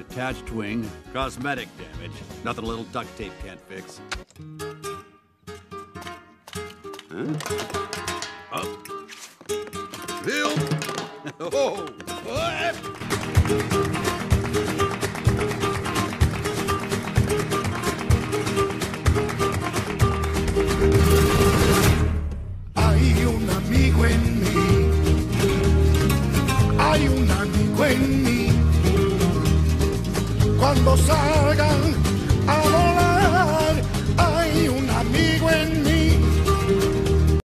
detached wing, cosmetic damage. Nothing a little duct tape can't fix. Huh? Up. Bill! Oh! What? Hay un amigo en mí. Hay un amigo en mí. Cuando salgan